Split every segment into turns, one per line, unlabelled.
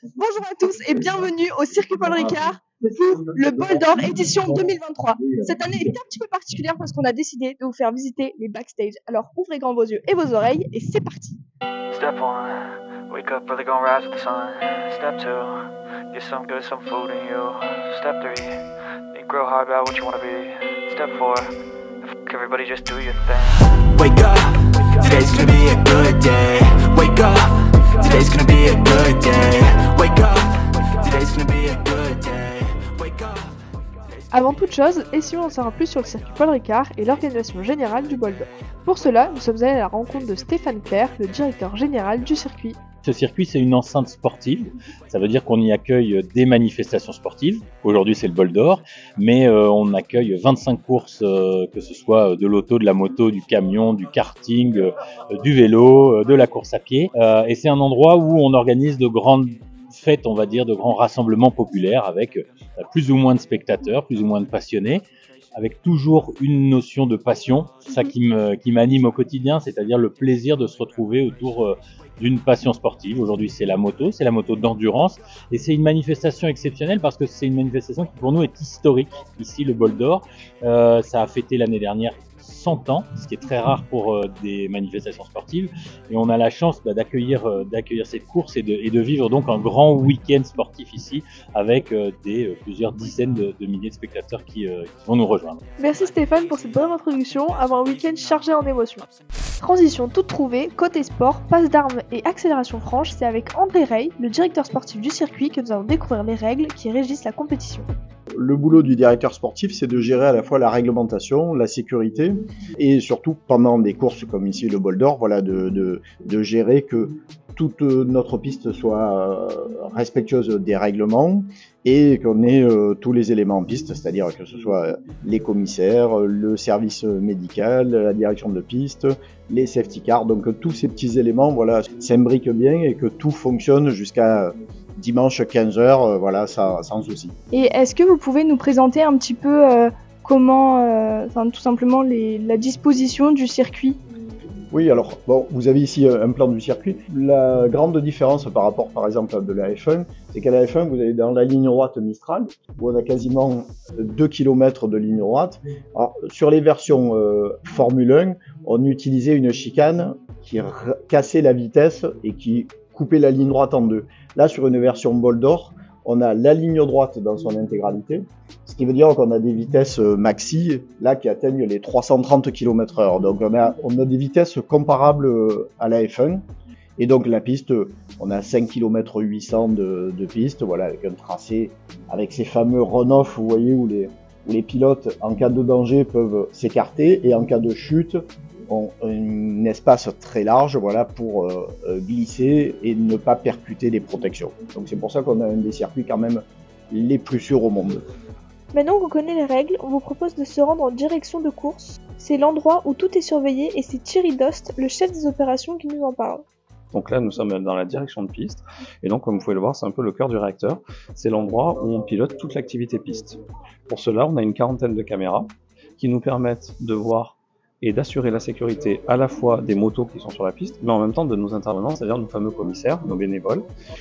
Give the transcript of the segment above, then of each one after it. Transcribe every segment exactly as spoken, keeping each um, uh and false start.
Bonjour à tous et bienvenue au circuit Paul Ricard pour le Bol d'Or édition deux mille vingt-trois. Cette année est un petit peu particulière parce qu'on a décidé de vous faire visiter les backstage. Alors ouvrez grand vos yeux et vos oreilles et c'est parti.
Step one, wake up early, gonna rise with the sun. Step two, get some good, some food in you. Step three, think real hard about what you wanna be. Step four, fuck everybody, just do your thing.
Wake up, today's gonna be a good day. Wake up, today's gonna be a good day. Wake up, today's gonna be a good day. Wake up.
Avant toute chose, essayons d'en savoir plus sur le circuit Paul Ricard et l'organisation générale du Bol d'Or. Pour cela, nous sommes allés à la rencontre de Stéphane Clerc, le directeur général du circuit.
Ce circuit, c'est une enceinte sportive. Ça veut dire qu'on y accueille des manifestations sportives. Aujourd'hui, c'est le Bol d'Or, mais euh, on accueille vingt-cinq courses, euh, que ce soit de l'auto, de la moto, du camion, du karting, euh, du vélo, euh, de la course à pied. Euh, et c'est un endroit où on organise de grandes fêtes, on va dire, de grands rassemblements populaires avec euh, plus ou moins de spectateurs, plus ou moins de passionnés, avec toujours une notion de passion. C'est ça qui me, qui m'anime au quotidien, c'est-à-dire le plaisir de se retrouver autour euh, d'une passion sportive. Aujourd'hui, c'est la moto, c'est la moto d'endurance, et c'est une manifestation exceptionnelle parce que c'est une manifestation qui pour nous est historique. Ici, le Bol d'Or, euh, ça a fêté l'année dernière cent ans, ce qui est très rare pour euh, des manifestations sportives, et on a la chance bah, d'accueillir euh, d'accueillir cette course et de, et de vivre donc un grand week-end sportif ici avec euh, des euh, plusieurs dizaines de, de milliers de spectateurs qui, euh, qui vont nous rejoindre.
Merci Stéphane pour cette brève introduction avant un week-end chargé en émotions. Transition toute trouvée, côté sport, passe d'armes et accélération franche, c'est avec André Rey, le directeur sportif du circuit, que nous allons découvrir les règles qui régissent la compétition.
Le boulot du directeur sportif, c'est de gérer à la fois la réglementation, la sécurité, et surtout pendant des courses comme ici le Bol d'Or, voilà, de, de, de gérer que toute notre piste soit respectueuse des règlements et qu'on ait euh, tous les éléments en piste, c'est-à-dire que ce soit les commissaires, le service médical, la direction de piste, les safety cars, donc tous ces petits éléments, voilà, s'imbriquent bien et que tout fonctionne jusqu'à dimanche quinze heures, euh, voilà, ça, sans souci.
Et est-ce que vous pouvez nous présenter un petit peu euh, comment, euh, enfin tout simplement les, la disposition du circuit?
Oui, alors, bon, vous avez ici un plan du circuit. La grande différence par rapport, par exemple, de la F un, c'est qu'à la F un, vous avez dans la ligne droite Mistral, où on a quasiment deux kilomètres de ligne droite. Alors, sur les versions euh, Formule un, on utilisait une chicane qui cassait la vitesse et qui coupait la ligne droite en deux. Là, sur une version Bol d'Or, on a la ligne droite dans son intégralité, ce qui veut dire qu'on a des vitesses maxi, là, qui atteignent les trois cent trente kilomètres heure. Donc, on a, on a des vitesses comparables à la F un. Et donc, la piste, on a cinq kilomètres huit cents de, de piste, voilà, avec un tracé, avec ces fameux run-off, vous voyez, où les, où les pilotes, en cas de danger, peuvent s'écarter, et en cas de chute, ont un espace très large, voilà, pour euh, glisser et ne pas percuter les protections. Donc c'est pour ça qu'on a un des circuits quand même les plus sûrs au monde.
Maintenant qu'on connaît les règles, on vous propose de se rendre en direction de course. C'est l'endroit où tout est surveillé et c'est Thierry Dost, le chef des opérations, qui nous en parle.
Donc là, nous sommes dans la direction de piste, et donc comme vous pouvez le voir, c'est un peu le cœur du réacteur. C'est l'endroit où on pilote toute l'activité piste. Pour cela, on a une quarantaine de caméras qui nous permettent de voir et d'assurer la sécurité à la fois des motos qui sont sur la piste, mais en même temps de nos intervenants, c'est-à-dire nos fameux commissaires, nos bénévoles.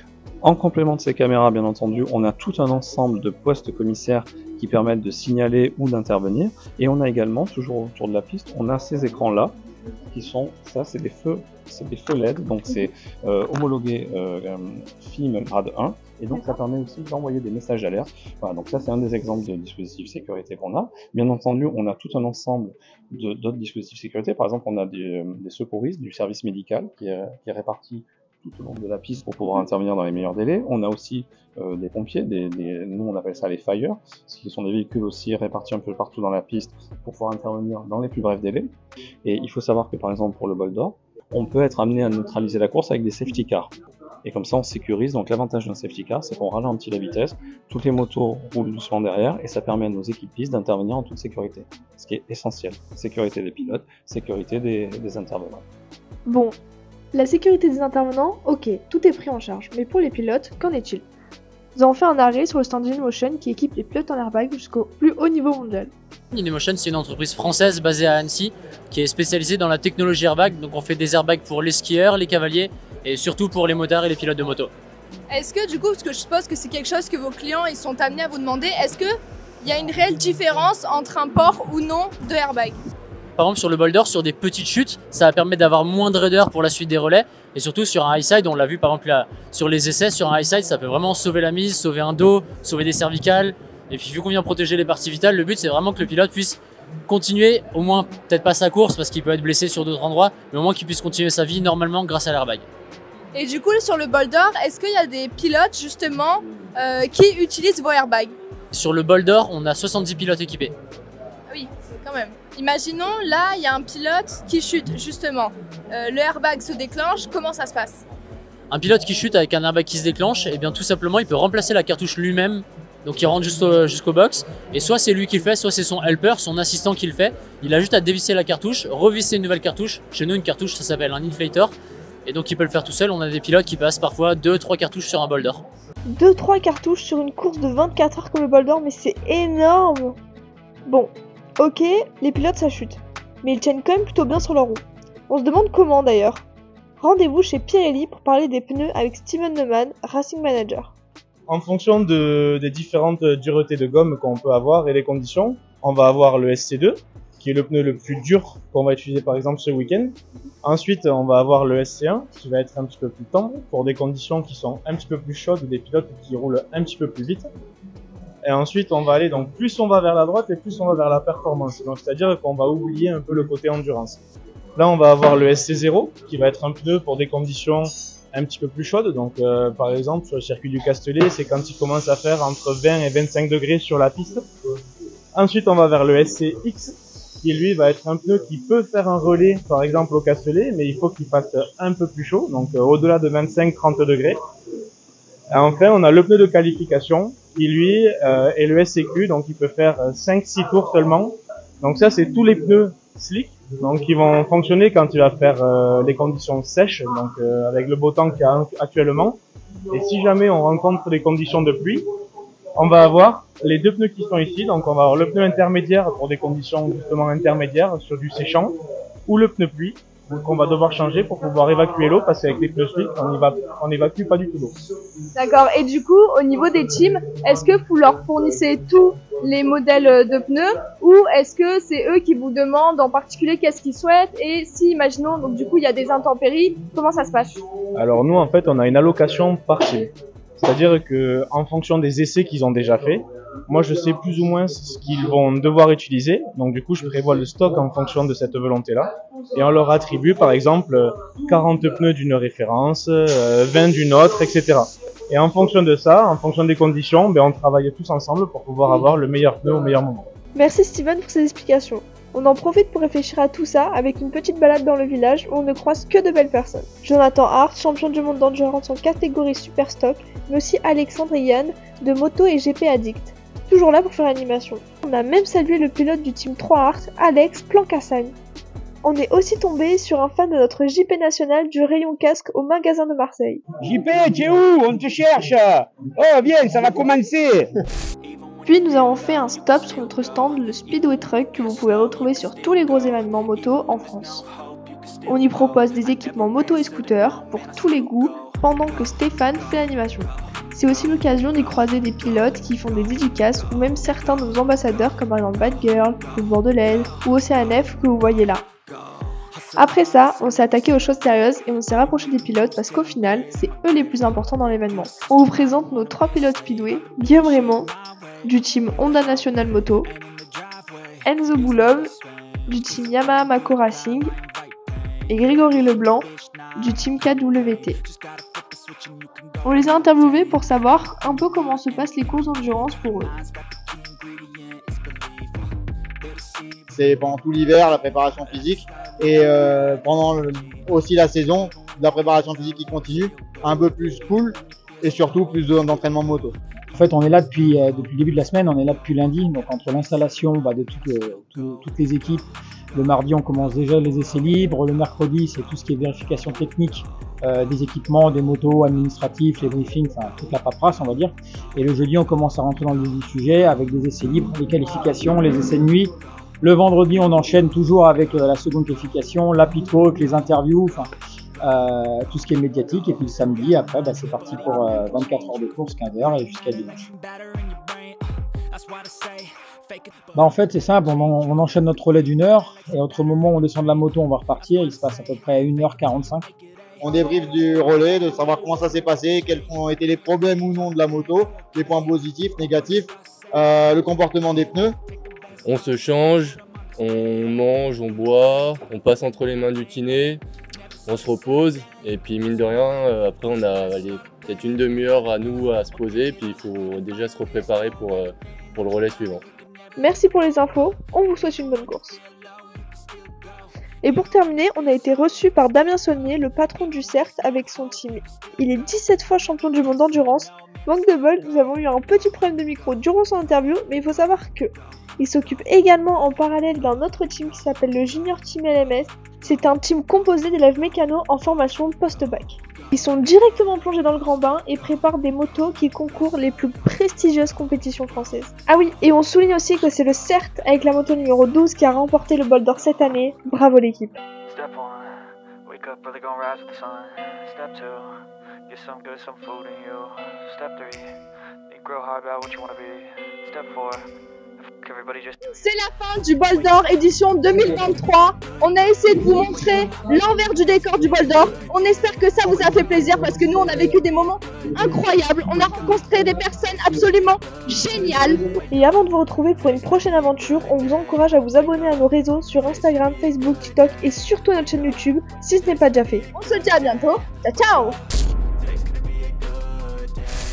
En complément de ces caméras, bien entendu, on a tout un ensemble de postes commissaires qui permettent de signaler ou d'intervenir, et on a également, toujours autour de la piste, on a ces écrans-là, qui sont, ça c'est des feux, c'est des feux L E D, donc c'est euh, homologué euh, F I M grade un, et donc ça permet aussi d'envoyer des messages d'alerte. Voilà, donc ça c'est un des exemples de dispositifs sécurité qu'on a. Bien entendu, on a tout un ensemble de, d'autres dispositifs sécurité. Par exemple, on a des, des secouristes du service médical qui est, qui est réparti tout au long de la piste pour pouvoir intervenir dans les meilleurs délais. On a aussi euh, des pompiers, des, des, nous on appelle ça les fire, qui sont des véhicules aussi répartis un peu partout dans la piste pour pouvoir intervenir dans les plus brefs délais. Et il faut savoir que par exemple pour le Bol d'Or, on peut être amené à neutraliser la course avec des safety cars. Et comme ça on sécurise, donc l'avantage d'un safety car c'est qu'on ralentit la vitesse, toutes les motos roulent doucement derrière et ça permet à nos équipes pistes d'intervenir en toute sécurité. Ce qui est essentiel, sécurité des pilotes, sécurité des, des intervenants.
Bon, la sécurité des intervenants, ok, tout est pris en charge, mais pour les pilotes, qu'en est-il? Nous avons fait un arrêt sur le stand Inmotion qui équipe les pilotes en airbag jusqu'au plus haut niveau mondial.
Inmotion, c'est une entreprise française basée à Annecy qui est spécialisée dans la technologie airbag. Donc on fait des airbags pour les skieurs, les cavaliers et surtout pour les motards et les pilotes de moto.
Est-ce que du coup, parce que je suppose que c'est quelque chose que vos clients ils sont amenés à vous demander, est-ce qu'il y a une réelle différence entre un port ou non de airbag?
Par exemple, sur le boulder, sur des petites chutes, ça va permettre d'avoir moins de raideur pour la suite des relais. Et surtout sur un high side, on l'a vu par exemple là, sur les essais, sur un high side, ça peut vraiment sauver la mise, sauver un dos, sauver des cervicales. Et puis vu qu'on vient protéger les parties vitales, le but c'est vraiment que le pilote puisse continuer, au moins peut-être pas sa course parce qu'il peut être blessé sur d'autres endroits, mais au moins qu'il puisse continuer sa vie normalement grâce à l'airbag.
Et du coup, sur le boulder, est-ce qu'il y a des pilotes justement euh, qui utilisent vos airbags?
Sur le boulder, on a soixante-dix pilotes équipés.
Oui, quand même. Imaginons, là, il y a un pilote qui chute, justement. Euh, le airbag se déclenche, comment ça se passe?
Un pilote qui chute avec un airbag qui se déclenche, et bien tout simplement, il peut remplacer la cartouche lui-même, donc il rentre jusqu'au jusqu'au box, et soit c'est lui qui le fait, soit c'est son helper, son assistant qui le fait. Il a juste à dévisser la cartouche, revisser une nouvelle cartouche. Chez nous, une cartouche, ça s'appelle un inflator, et donc il peut le faire tout seul. On a des pilotes qui passent parfois deux trois cartouches sur un boulder.
deux trois cartouches sur une course de vingt-quatre heures comme le boulder, mais c'est énorme! Bon. Ok, les pilotes ça chute, mais ils tiennent quand même plutôt bien sur leur roue. On se demande comment d'ailleurs. Rendez-vous chez Pirelli pour parler des pneus avec Steven Neumann, Racing Manager.
En fonction de, des différentes duretés de gomme qu'on peut avoir et les conditions, on va avoir le S C deux, qui est le pneu le plus dur qu'on va utiliser par exemple ce week-end. Ensuite, on va avoir le S C un, qui va être un petit peu plus tendre pour des conditions qui sont un petit peu plus chaudes ou des pilotes qui roulent un petit peu plus vite. Et ensuite, on va aller, donc plus on va vers la droite et plus on va vers la performance. Donc, c'est-à-dire qu'on va oublier un peu le côté endurance. Là, on va avoir le S C zéro, qui va être un pneu pour des conditions un petit peu plus chaudes. Donc, euh, par exemple, sur le circuit du Castellet, c'est quand il commence à faire entre vingt et vingt-cinq degrés sur la piste. Ensuite, on va vers le S C X, qui lui va être un pneu qui peut faire un relais, par exemple au Castellet, mais il faut qu'il fasse un peu plus chaud, donc euh, au-delà de vingt-cinq à trente degrés. Et enfin, on a le pneu de qualification, qui lui euh, est le S C Q, donc il peut faire cinq six tours seulement. Donc ça, c'est tous les pneus slick, donc qui vont fonctionner quand il va faire euh, les conditions sèches, donc euh, avec le beau temps qu'il y a actuellement. Et si jamais on rencontre des conditions de pluie, on va avoir les deux pneus qui sont ici, donc on va avoir le pneu intermédiaire pour des conditions justement intermédiaires sur du séchant, ou le pneu pluie, qu'on va devoir changer pour pouvoir évacuer l'eau, parce qu'avec les pneus slick, on éva on évacue pas du tout l'eau.
D'accord, et du coup, au niveau des teams, est-ce que vous leur fournissez tous les modèles de pneus, ou est-ce que c'est eux qui vous demandent en particulier qu'est-ce qu'ils souhaitent, et si, imaginons, donc du coup, il y a des intempéries, comment ça se passe?
Alors nous, en fait, on a une allocation par team. C'est-à-dire que en fonction des essais qu'ils ont déjà fait, moi je sais plus ou moins ce qu'ils vont devoir utiliser. Donc du coup, je prévois le stock en fonction de cette volonté-là. Et on leur attribue par exemple quarante pneus d'une référence, vingt d'une autre, et cetera. Et en fonction de ça, en fonction des conditions, ben, on travaille tous ensemble pour pouvoir avoir le meilleur pneu au meilleur moment.
Merci Steven pour ces explications. On en profite pour réfléchir à tout ça avec une petite balade dans le village où on ne croise que de belles personnes. Jonathan Hart, champion du monde d'endurance en catégorie super stock, mais aussi Alexandre et Yann de Moto et G P Addict. Toujours là pour faire l'animation. On a même salué le pilote du team trois Hart, Alex Plancassagne. On est aussi tombé sur un fan de notre J P national du rayon casque au magasin de Marseille.
J P, tu es où? On te cherche. Oh viens, ça va commencer.
Puis nous avons fait un stop sur notre stand, le Speedway Truck, que vous pouvez retrouver sur tous les gros événements moto en France. On y propose des équipements moto et scooters pour tous les goûts pendant que Stéphane fait l'animation. C'est aussi l'occasion d'y croiser des pilotes qui font des dédicaces ou même certains de nos ambassadeurs comme par exemple Bad Girl, le Bordelaise ou Océanef que vous voyez là. Après ça, on s'est attaqué aux choses sérieuses et on s'est rapproché des pilotes parce qu'au final, c'est eux les plus importants dans l'événement. On vous présente nos trois pilotes Speedway, Guillaume Raymond, du team Honda National Moto, Enzo Boulov, du team Yamaha Mako Racing, et Grégory Leblanc, du team K W T. On les a interviewés pour savoir un peu comment se passent les courses d'endurance pour eux.
C'est pendant tout l'hiver la préparation physique et euh, pendant le, aussi la saison, la préparation physique qui continue, un peu plus cool et surtout plus d'entraînement moto.
En fait, on est là depuis, euh, depuis le début de la semaine, on est là depuis lundi, donc entre l'installation bah, de tout, euh, tout, toutes les équipes, le mardi on commence déjà les essais libres, le mercredi c'est tout ce qui est vérification technique euh, des équipements, des motos, administratifs, les briefings, enfin toute la paperasse on va dire, et le jeudi on commence à rentrer dans le vif du sujet avec des essais libres, les qualifications, les essais de nuit. Le vendredi on enchaîne toujours avec euh, la seconde qualification, la pit walk, les interviews, enfin euh, tout ce qui est médiatique. Et puis le samedi, après, bah, c'est parti pour euh, vingt-quatre heures de course, quinze heures et jusqu'à dimanche. Bah en fait c'est simple, on, en, on enchaîne notre relais d'une heure et autre moment où on descend de la moto on va repartir, il se passe à peu près une heure quarante-cinq.
On débriefe du relais, de savoir comment ça s'est passé, quels ont été les problèmes ou non de la moto, les points positifs, négatifs, euh, le comportement des pneus.
On se change, on mange, on boit, on passe entre les mains du kiné, on se repose et puis mine de rien, euh, après on a peut-être une demi-heure à nous à se poser puis il faut déjà se repréparer pour, euh, pour le relais suivant.
Merci pour les infos, on vous souhaite une bonne course. Et pour terminer, on a été reçu par Damien Saulnier, le patron du C E R T avec son team. Il est dix-sept fois champion du monde d'endurance. Manque de bol, nous avons eu un petit problème de micro durant son interview, mais il faut savoir que il s'occupe également en parallèle d'un autre team qui s'appelle le Junior Team L M S. C'est un team composé d'élèves mécanos en formation post-bac. Ils sont directement plongés dans le grand bain et préparent des motos qui concourent les plus prestigieuses compétitions françaises. Ah oui, et on souligne aussi que c'est le C E R T avec la moto numéro douze qui a remporté le bol d'or cette année. Bravo l'équipe.
Step one, wake up early, gonna rise with the sun. Step two, get some good, some food in you. Step three, think real hard about what you wanna be. Step four,
c'est la fin du bol d'or édition deux mille vingt-trois. On a essayé de vous montrer l'envers du décor du bol d'or. On espère que ça vous a fait plaisir parce que nous on a vécu des moments incroyables. On a rencontré des personnes absolument géniales.
Et avant de vous retrouver pour une prochaine aventure, on vous encourage à vous abonner à nos réseaux sur Instagram, Facebook, TikTok et surtout à notre chaîne YouTube si ce n'est pas déjà fait.
On se dit à bientôt. Ciao ciao.